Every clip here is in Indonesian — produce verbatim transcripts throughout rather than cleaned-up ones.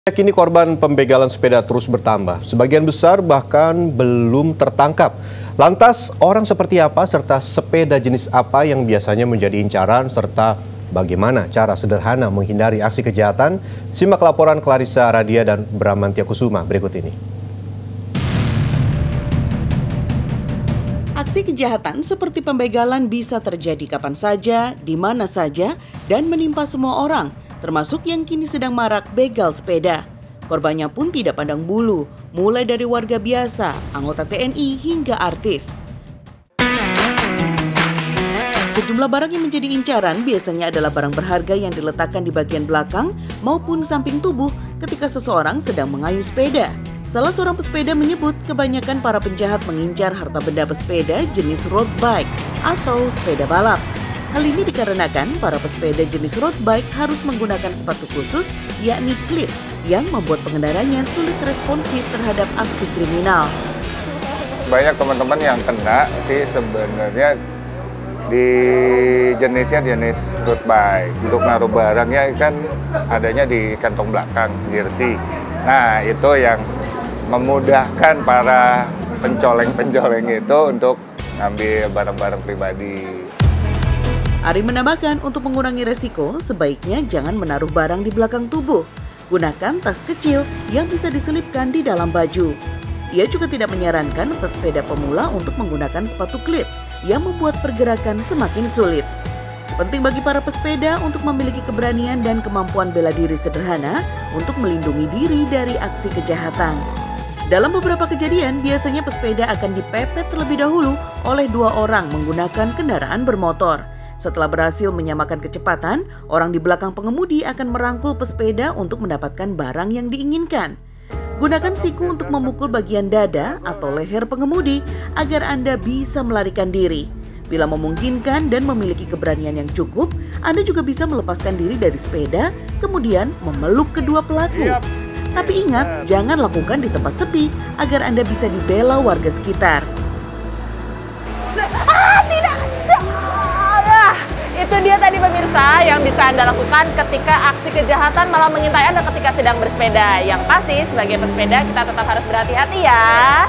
Kini korban pembegalan sepeda terus bertambah. Sebagian besar bahkan belum tertangkap. Lantas orang seperti apa serta sepeda jenis apa yang biasanya menjadi incaran serta bagaimana cara sederhana menghindari aksi kejahatan? Simak laporan Clarissa Aradia dan Bramantia Kusuma berikut ini. Aksi kejahatan seperti pembegalan bisa terjadi kapan saja, di mana saja, dan menimpa semua orang, termasuk yang kini sedang marak begal sepeda. Korbannya pun tidak pandang bulu, mulai dari warga biasa, anggota T N I, hingga artis. Sejumlah barang yang menjadi incaran biasanya adalah barang berharga yang diletakkan di bagian belakang maupun samping tubuh ketika seseorang sedang mengayuh sepeda. Salah seorang pesepeda menyebut kebanyakan para penjahat mengincar harta benda pesepeda jenis road bike atau sepeda balap. Hal ini dikarenakan para pesepeda jenis road bike harus menggunakan sepatu khusus yakni klit yang membuat pengendaranya sulit responsif terhadap aksi kriminal. Banyak teman-teman yang kena sih sebenarnya di jenisnya jenis road bike. Untuk naruh barangnya kan adanya di kantong belakang jersey. Nah itu yang memudahkan para pencoleng-pencoleng itu untuk ngambil barang-barang pribadi. Ari menambahkan untuk mengurangi resiko sebaiknya jangan menaruh barang di belakang tubuh. Gunakan tas kecil yang bisa diselipkan di dalam baju. Ia juga tidak menyarankan pesepeda pemula untuk menggunakan sepatu klit yang membuat pergerakan semakin sulit. Penting bagi para pesepeda untuk memiliki keberanian dan kemampuan bela diri sederhana untuk melindungi diri dari aksi kejahatan. Dalam beberapa kejadian, biasanya pesepeda akan dipepet terlebih dahulu oleh dua orang menggunakan kendaraan bermotor. Setelah berhasil menyamakan kecepatan, orang di belakang pengemudi akan merangkul pesepeda untuk mendapatkan barang yang diinginkan. Gunakan siku untuk memukul bagian dada atau leher pengemudi agar Anda bisa melarikan diri. Bila memungkinkan dan memiliki keberanian yang cukup, Anda juga bisa melepaskan diri dari sepeda, kemudian memeluk kedua pelaku. Tapi ingat, jangan lakukan di tempat sepi agar Anda bisa dibela warga sekitar. Ah, tidak! Ah, itu dia tadi pemirsa yang bisa Anda lakukan ketika aksi kejahatan malah mengintai Anda ketika sedang bersepeda. Yang pasti sebagai pesepeda kita tetap harus berhati-hati ya.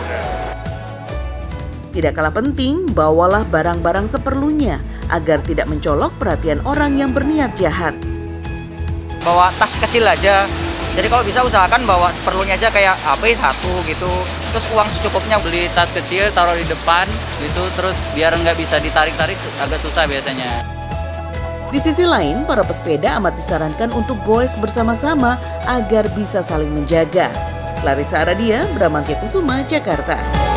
Tidak kalah penting, bawalah barang-barang seperlunya agar tidak mencolok perhatian orang yang berniat jahat. Bawa tas kecil aja. Jadi kalau bisa usahakan bawa seperlunya aja kayak H P satu gitu. Terus uang secukupnya beli tas kecil taruh di depan gitu. Terus biar nggak bisa ditarik-tarik agak susah biasanya. Di sisi lain, para pesepeda amat disarankan untuk goes bersama-sama agar bisa saling menjaga. Clarissa Aradia, Bramantia Kusuma, Jakarta.